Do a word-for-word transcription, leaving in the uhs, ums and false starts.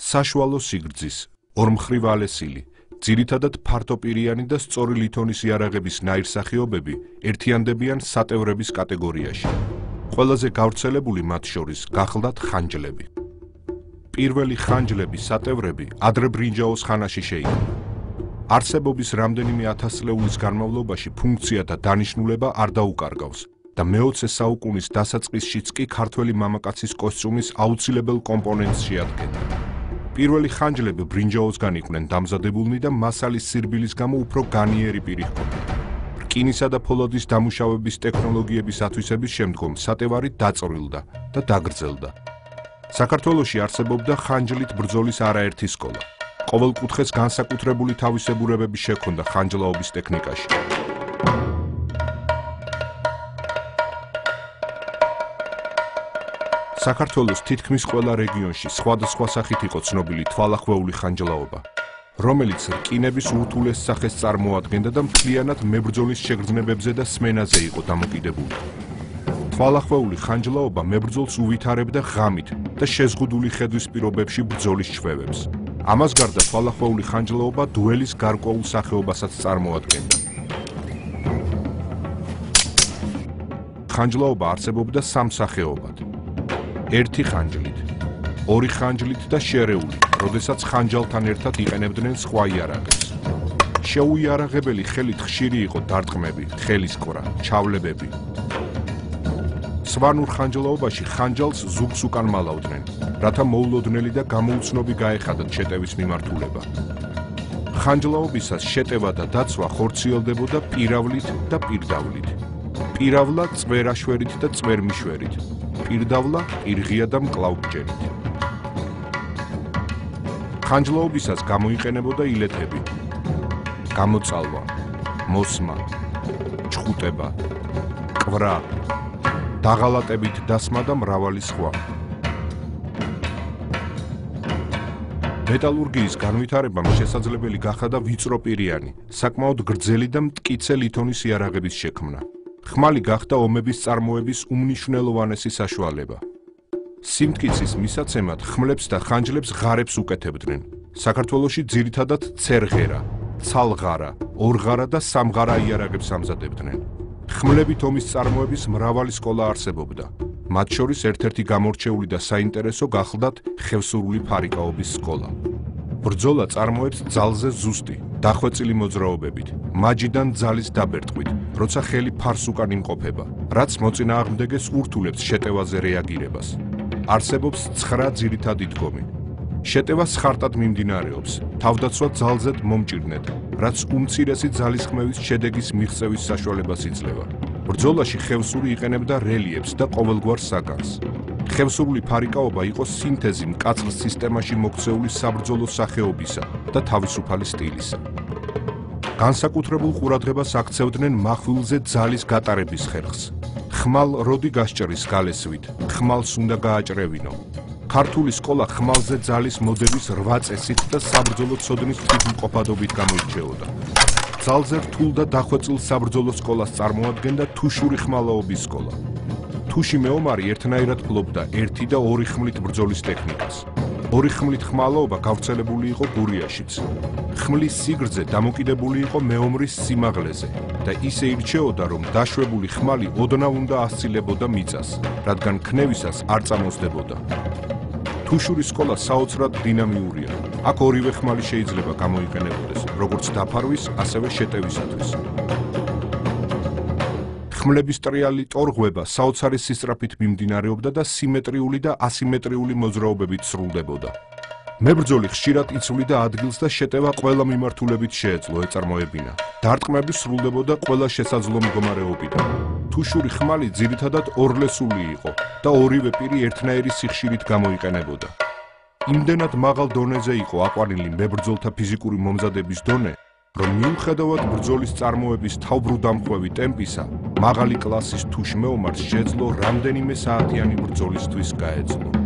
საშუალო სიგრძის, ორმხრივ ალესილი, ძირითადად ფართოპირიანი და სწორი ლითონის იარაღების ნაირსახეობები ერთიანდებიან სატევრების კატეგორიაში. ყველაზე გავრცელებული მათ შორის გახლდათ ხანჯლები. პირველი ხანჯლები სატევრები ადრე ბრინჯაოს ხანაში შეიქმნა. არსებობის რამდენიმე ათასწლეულის განმავლობაში ფუნქცია და დანიშნულება არ დაუკარგავს და მეოცე საუკუნის დასაწყისშიც კი ქართველი მამაკაცის კოსტიუმის აუცილებელ კომპონენტს შეადგენდა. პირველი ხანჯლები ბრინჯაოსგან იყვნენ დამზადებულნი და მასალის სირბილის გამო უფრო განიერი პირი ჰქონდათ. რკინისა და ფოლადის დამუშავების ტექნოლოგიების ათვისების შემდგომ სატევარი დაწვრილდა და დაგრძელდა. საქართველოში არსებობდა ხანჯლით ბრძოლის არაერთი სკოლა. ყოველ კუთხეს განსაკუთრებული თავისებურებები შექონდა ხანჯლაობის ტექნიკაში. საქართველოს თითქმის ყველა რეგიონში სხვადასხვა სახით იყო ცნობილი თვალახვეული ხანჯლაობა, რომელიც რკინების ურთულეს სახეს წარმოადგენდა და მთლიანად მებრძოლის შეგრძნებებზე და სმენაზე იყო დამოკიდებული. თვალახვეული ხანჯლაობა მებრძოლს უვითარებდა ღამით და შეზღუდული ხედვის პირობებში ბრძოლის ჩვევებს. ამას გარდა თვალახვეული ხანჯლაობა დუელის გარკვეულ სახეობასაც წარმოადგენდა. ხანჯლაობა არსებობდა სამ სახეობად. ერთი ხანჯლით, ორი ხანჯლით და შერეული, როდესაც ხანჯალთან ერთად იყენებდნენ სხვა იარაღებს. შეუიარაღებელი ხელით ხშირი იყო დარტყმები, ხელისკვრა, ჩავლებები. სვანურ ხანჯლაობაში ხანჯალს ზურგს უკან მალავდნენ, რათა მოულოდნელი და გამოუცნობი გაეხადათ შეტევის მიმართულება. ხანჯლაობისას შეტევა და დაცვა ხორციელდებოდა პირავლით და პირდავლით. პირავლა წვერაშვერით და წვერმიშვერით. პირდავლა პირღია და მკლავბჯენით. ხანჯლაობისას გამოიყენებოდა ილეთები: გამოწალვა, მოსმა, ჩხუტება, კვრა, დაღალატებით დასმა და მრავალი სხვა. მეტალურგიის განვითარებამ შესაძლებელი გახადა ვიწროპირიანი, საკმაოდ გრძელი და მტკიცე ლითონის იარაღების შექმნა. ხმალი გახდა ომების წარმოების უმნიშვნელოვანესი საშუალება. სიმტკიცის მისაცემად ხმლებს და ხანჯლებს ღარებს უკეთებდნენ. საქართველოში ძირითადად ცერღერა, ცალღარა, ორღარა და სამღარა იარაღებს ამზადებდნენ. ხმლებით ომის წარმოების მრავალი სკოლა არსებობდა. მათ შორის ერთ-ერთი გამორჩეული და საინტერესო გახლდათ ხევსურული ფარიკაობის სკოლა. ბრძოლა წარმოებს ძალზე ზუსტი, დახვეწილი მოძრაობებით, მაჯიდან ძალის დაბერტყვით, როცა ხელი ფარს უკან იმყოფება, რაც მოწინააღმდეგეს ურთულებს შეტევაზე რეაგირებას. არსებობს ცხრა ძირითადი დგომი. შეტევა სხარტად მიმდინარეობს, თავდაცვა ძალზედ მომჭირნეთ, რაც უმცირესი ძალისხმევის შედეგის მიღწევის საშუალებას იძლევა. ბრძოლაში ხევსური იყენებდა რელიეფს და ყოველგვარ საგანს. ხევსურული ფარიკაობა იყო სინთეზი მკაცრ სისტემაში მოქცეული საბრძოლო სახეობისა და თავისუფალი სტილისა. განსაკუთრებულ ყურადღებას აქცევდნენ მახვილზე ძალის გატარების ხერხს. ხმალ როდი გასჭრის გალესვით, ხმალს უნდა გააჭრევინო. ქართული სკოლა ხმალზე ძალის მოდების რვა წესით და საბრძოლო ცოდნის თვითმყოფადობით გამოირჩეოდა. ძალზე რთულ და დახვეწილ საბრძოლო სკოლას წარმოადგენდა თუშური ხმალაობის სკოლა. თუში მეომარი ერთნაირად ფლობდა ერთი და ორი ხმლით ბრძოლის ტექნიკას. ორი ხმლით ხმალაობა გავრცელებული იყო გურიაშიც. ხმლის სიგრძე დამოკიდებული იყო მეომრის სიმაღლეზე და ისე ირჩეოდა, რომ დაშვებული ხმალი ოდნავ უნდა ასცილებოდა მიწას, რადგან ქნევისას არ წამოსდებოდა. თუშური სკოლა საოცრად დინამიურია. აქ ორივე ხმალი შეიძლება გამოიყენებოდეს, როგორც დაფარვის, ასევე შეტევისათვის. ხმლების ტრიალი ტორღვება საოცარი სისწრაფით მიმდინარეობდა და სიმეტრიული და ასიმეტრიული მოძრაობებით სრულდებოდა. მებრძოლი ხშირად იცვლიდა ადგილს და შეტევა ყველა მიმართულებით შეეძლო ეწარმოებინა. დარტყმები სრულდებოდა ყველა შესაძლო მდგომარეობიდან. თუშური ხმალი ძირითადად ორლესული იყო და ორივე პირი ერთნაირი სიხშირით გამოიყენებოდა. იმდენად მაღალ დონეზე იყო აყვანილი მებრძოლთა ფიზიკური მომზადების დონე, რომ მიუხედავად ბრძოლის წარმოების თავბრუდამხვევი ტემპისა, მაღალი კლასის თუშ მეომარს შეძლო რამდენიმე საათიანი ბრძოლისთვის გაეძლო.